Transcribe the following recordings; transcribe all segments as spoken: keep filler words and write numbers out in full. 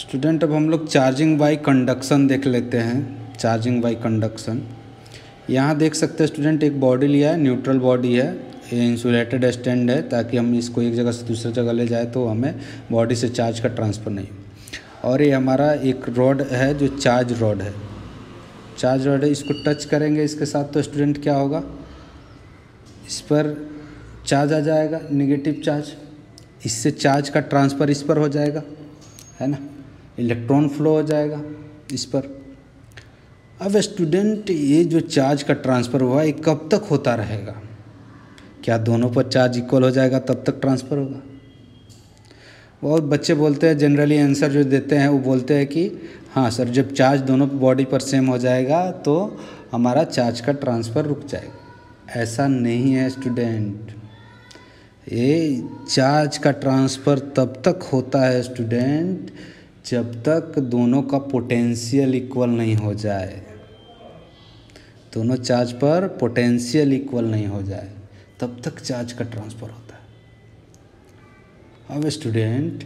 Student, अब हम लोग चार्जिंग बाय कंडक्शन देख लेते हैं। चार्जिंग बाय कंडक्शन, यहाँ देख सकते हैं स्टूडेंट, एक बॉडी लिया है, न्यूट्रल बॉडी है, ये इंसुलेटेड स्टैंड है ताकि हम इसको एक जगह से दूसरी जगह ले जाए तो हमें बॉडी से चार्ज का ट्रांसफ़र नहीं हो। और ये हमारा एक रॉड है जो चार्ज रॉड है, चार्ज रॉड है, इसको टच करेंगे इसके साथ तो स्टूडेंट क्या होगा, इस पर चार्ज आ जाएगा, नेगेटिव चार्ज, इससे चार्ज का ट्रांसफ़र इस पर हो जाएगा, है ना, इलेक्ट्रॉन फ्लो हो जाएगा इस पर। अब स्टूडेंट, ये जो चार्ज का ट्रांसफ़र हुआ ये कब तक होता रहेगा? क्या दोनों पर चार्ज इक्वल हो जाएगा तब तक ट्रांसफ़र होगा? बहुत बच्चे बोलते हैं, जनरली आंसर जो देते हैं वो बोलते हैं कि हाँ सर, जब चार्ज दोनों बॉडी पर सेम हो जाएगा तो हमारा चार्ज का ट्रांसफ़र रुक जाएगा। ऐसा नहीं है स्टूडेंट, ये चार्ज का ट्रांसफ़र तब तक होता है स्टूडेंट जब तक दोनों का पोटेंशियल इक्वल नहीं हो जाए, दोनों चार्ज पर पोटेंशियल इक्वल नहीं हो जाए तब तक चार्ज का ट्रांसफ़र होता है। अब स्टूडेंट,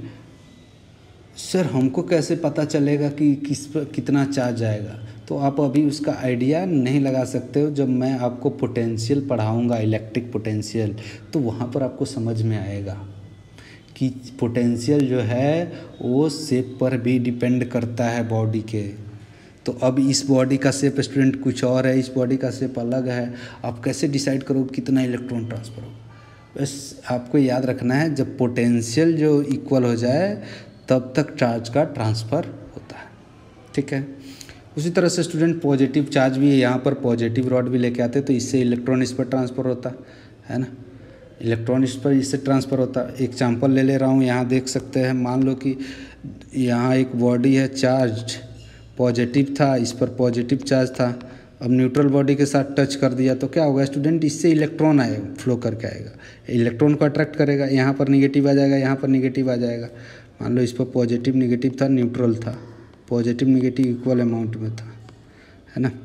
सर हमको कैसे पता चलेगा कि किस पर कितना चार्ज आएगा? तो आप अभी उसका आइडिया नहीं लगा सकते हो। जब मैं आपको पोटेंशियल पढ़ाऊंगा, इलेक्ट्रिक पोटेंशियल, तो वहाँ पर आपको समझ में आएगा कि पोटेंशियल जो है वो शेप पर भी डिपेंड करता है बॉडी के। तो अब इस बॉडी का शेप स्टूडेंट कुछ और है, इस बॉडी का शेप अलग है, आप कैसे डिसाइड करो कितना इलेक्ट्रॉन ट्रांसफ़र हो? बस आपको याद रखना है, जब पोटेंशियल जो इक्वल हो जाए तब तक चार्ज का ट्रांसफ़र होता है, ठीक है। उसी तरह से स्टूडेंट, पॉजिटिव चार्ज भी है, यहाँ पर पॉजिटिव रॉड भी लेके आते हैं तो इससे इलेक्ट्रॉन इस पर ट्रांसफ़र होता है ना, इलेक्ट्रॉन इस पर इससे ट्रांसफ़र होता है। एक एग्जाम्पल ले ले रहा हूँ, यहाँ देख सकते हैं, मान लो कि यहाँ एक बॉडी है, चार्ज पॉजिटिव था, इस पर पॉजिटिव चार्ज था, अब न्यूट्रल बॉडी के साथ टच कर दिया तो क्या होगा स्टूडेंट, इससे इलेक्ट्रॉन आएगा, फ्लो करके आएगा, इलेक्ट्रॉन को अट्रैक्ट करेगा, यहाँ पर निगेटिव आ जाएगा, यहाँ पर निगेटिव आ जाएगा। मान लो इस पर पॉजिटिव निगेटिव था, न्यूट्रल था, पॉजिटिव निगेटिव इक्वल अमाउंट में था, है ना।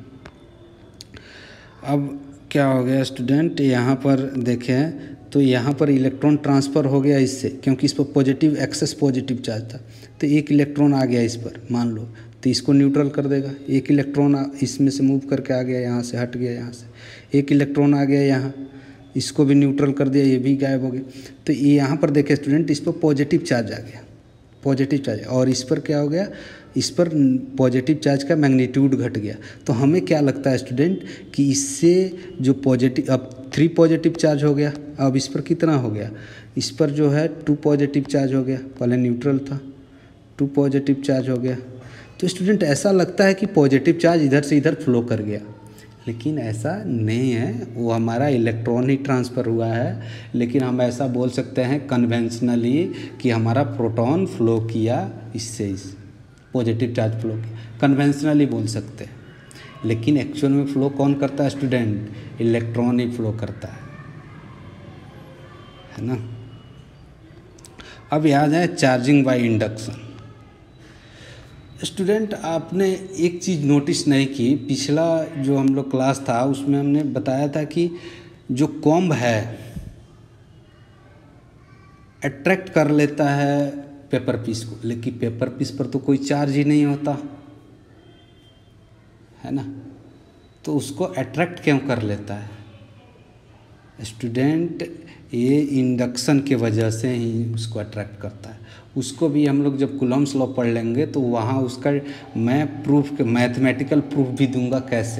अब क्या हो गया स्टूडेंट, यहाँ पर देखें तो यहाँ पर इलेक्ट्रॉन ट्रांसफ़र हो गया इससे, क्योंकि इस पर पॉजिटिव एक्सेस पॉजिटिव चार्ज था, तो एक इलेक्ट्रॉन आ गया इस पर, मान लो, तो इसको न्यूट्रल कर देगा। एक इलेक्ट्रॉन इसमें से मूव करके आ गया, यहाँ से हट गया, यहाँ से एक इलेक्ट्रॉन आ गया यहाँ, इसको भी न्यूट्रल कर दिया, ये भी गायब हो गया। तो ये यहाँ पर देखें स्टूडेंट, इस पर पॉजिटिव चार्ज आ गया, पॉजिटिव चार्ज, और इस पर क्या हो गया, इस पर पॉजिटिव चार्ज का मैग्नीट्यूड घट गया। तो हमें क्या लगता है स्टूडेंट कि इससे जो पॉजिटिव, अब थ्री पॉजिटिव चार्ज हो गया, अब इस पर कितना हो गया, इस पर जो है टू पॉजिटिव चार्ज हो गया, पहले न्यूट्रल था, टू पॉजिटिव चार्ज हो गया। तो स्टूडेंट, ऐसा लगता है कि पॉजिटिव चार्ज इधर से इधर फ्लो कर गया, लेकिन ऐसा नहीं है, वो हमारा इलेक्ट्रॉन ही ट्रांसफ़र हुआ है। लेकिन हम ऐसा बोल सकते हैं कन्वेंशनली कि हमारा प्रोटॉन फ्लो किया, इससे इस पॉजिटिव चार्ज फ्लो किया, कन्वेंशनली बोल सकते हैं। लेकिन एक्चुअल में फ्लो कौन करता है स्टूडेंट? इलेक्ट्रॉन ही फ्लो करता है, है ना। अब यहाँ जाए चार्जिंग बाय इंडक्शन। स्टूडेंट, आपने एक चीज़ नोटिस नहीं की, पिछला जो हम लोग क्लास था उसमें हमने बताया था कि जो कॉम्ब है अट्रैक्ट कर लेता है पेपर पीस को, लेकिन पेपर पीस पर तो कोई चार्ज ही नहीं होता, है ना, तो उसको अट्रैक्ट क्यों कर लेता है स्टूडेंट? ये इंडक्शन के वजह से ही उसको अट्रैक्ट करता है। उसको भी हम लोग जब कूलम्स लॉ पढ़ लेंगे तो वहाँ उसका मैं प्रूफ, मैथमेटिकल प्रूफ भी दूंगा कैसे,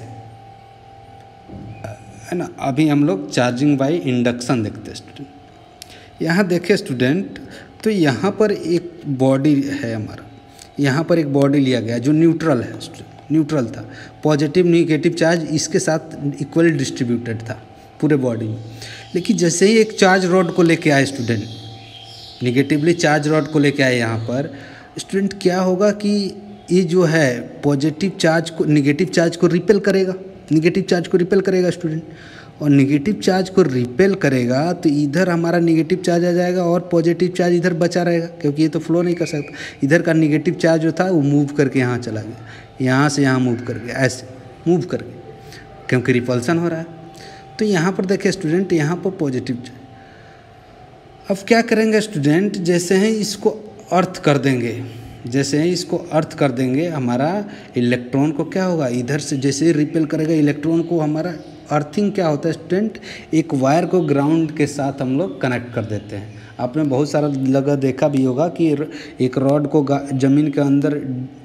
है ना। अभी हम लोग चार्जिंग बाय इंडक्शन देखते हैं स्टूडेंट। यहाँ देखें स्टूडेंट, तो यहाँ पर एक बॉडी है हमारा, यहाँ पर एक बॉडी लिया गया जो न्यूट्रल है, न्यूट्रल था, पॉजिटिव निगेटिव चार्ज इसके साथ इक्वल डिस्ट्रीब्यूटेड था पूरे बॉडी में। लेकिन जैसे ही एक चार्ज रॉड को लेके आए स्टूडेंट, निगेटिवली चार्ज रॉड को लेके आए यहाँ पर स्टूडेंट, क्या होगा कि ये जो है पॉजिटिव चार्ज को, निगेटिव चार्ज को रिपेल करेगा, निगेटिव चार्ज को रिपेल करेगा स्टूडेंट, और निगेटिव चार्ज को रिपेल करेगा तो इधर हमारा निगेटिव चार्ज आ जाएगा और पॉजिटिव चार्ज इधर बचा रहेगा, क्योंकि ये तो फ्लो नहीं कर सकता। इधर का निगेटिव चार्ज जो था वो मूव करके यहाँ चला गया, यहाँ से यहाँ मूव कर गया, ऐसे मूव कर गया, क्योंकि रिपल्सन हो रहा है। तो यहाँ पर देखिए स्टूडेंट, यहाँ पर पॉजिटिव चार्ज, अब क्या करेंगे स्टूडेंट, जैसे हैं इसको अर्थ कर देंगे, जैसे ही इसको अर्थ कर देंगे हमारा इलेक्ट्रॉन को क्या होगा, इधर से जैसे ही रिपेल करेगा इलेक्ट्रॉन को, हमारा अर्थिंग क्या होता है स्टूडेंट, एक वायर को ग्राउंड के साथ हम लोग कनेक्ट कर देते हैं। आपने बहुत सारा लगा देखा भी होगा कि एक रॉड को ज़मीन के अंदर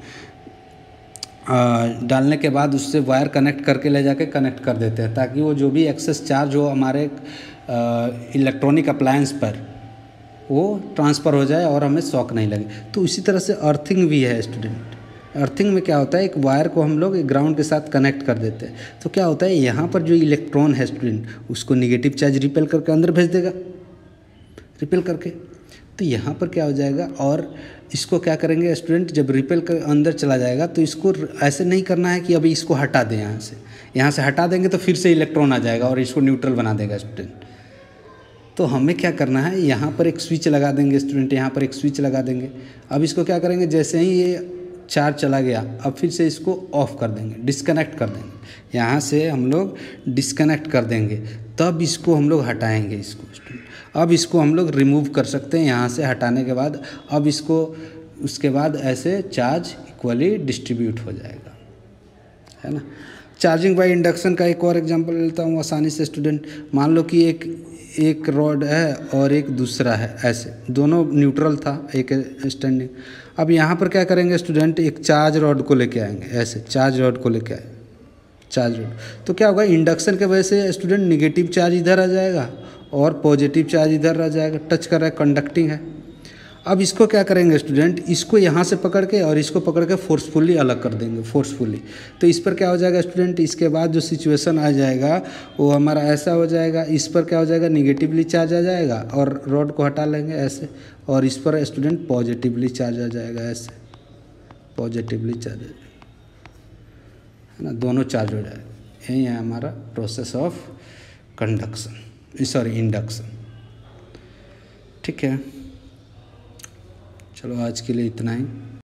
डालने के बाद उससे वायर कनेक्ट करके ले जाके कनेक्ट कर देते हैं, ताकि वो जो भी एक्सेस चार्ज हो हमारे इलेक्ट्रॉनिक अप्लायंस पर वो ट्रांसफ़र हो जाए और हमें शॉक नहीं लगे। तो इसी तरह से अर्थिंग भी है स्टूडेंट। अर्थिंग में क्या होता है, एक वायर को हम लोग एक ग्राउंड के साथ कनेक्ट कर देते हैं, तो क्या होता है यहाँ पर जो इलेक्ट्रॉन है स्टूडेंट, उसको निगेटिव चार्ज रिपेल करके अंदर भेज देगा, रिपेल करके। तो यहाँ पर क्या हो जाएगा, और इसको क्या करेंगे स्टूडेंट, जब रिपेल कर अंदर चला जाएगा तो इसको ऐसे नहीं करना है कि अभी इसको हटा दें यहाँ से, यहाँ से हटा देंगे तो फिर से इलेक्ट्रॉन आ जाएगा और इसको न्यूट्रल बना देगा स्टूडेंट। तो हमें क्या करना है, यहाँ पर एक स्विच लगा देंगे स्टूडेंट, यहाँ पर एक स्विच लगा देंगे। अब इसको क्या करेंगे, जैसे ही ये चार्ज चला गया अब फिर से इसको ऑफ कर देंगे, डिस्कनेक्ट कर देंगे, यहाँ से हम लोग डिस्कनेक्ट कर देंगे, तब इसको हम लोग हटाएंगे इसको स्टूडेंट। अब इसको हम लोग रिमूव कर सकते हैं यहाँ से हटाने के बाद। अब इसको उसके बाद ऐसे चार्ज इक्वली डिस्ट्रीब्यूट हो जाएगा, है ना। चार्जिंग बाय इंडक्शन का एक और एग्जांपल लेता हूँ आसानी से स्टूडेंट। मान लो कि एक एक रॉड है और एक दूसरा है, ऐसे दोनों न्यूट्रल था, एक स्टैंडिंग। अब यहाँ पर क्या करेंगे स्टूडेंट, एक चार्ज रॉड को लेके आएंगे, ऐसे चार्ज रॉड को लेके आए, चार्ज रॉड। तो क्या होगा, इंडक्शन के वजह से स्टूडेंट निगेटिव चार्ज इधर आ जाएगा और पॉजिटिव चार्ज इधर आ जाएगा, टच कर रहा है, कंडक्टिंग है। अब इसको क्या करेंगे स्टूडेंट, इसको यहाँ से पकड़ के और इसको पकड़ के फोर्सफुली अलग कर देंगे, फोर्सफुली। तो इस पर क्या हो जाएगा स्टूडेंट, इसके बाद जो सिचुएशन आ जाएगा वो हमारा ऐसा हो जाएगा, इस पर क्या हो जाएगा, निगेटिवली चार्ज आ जाएगा और रॉड को हटा लेंगे ऐसे, और इस पर स्टूडेंट पॉजिटिवली चार्ज आ जाएगा, ऐसे पॉजिटिवली चार्ज है ना, दोनों चार्ज हो जाएगा। यही है हमारा process of conduction, sorry induction. ठीक है, चलो आज के लिए इतना ही।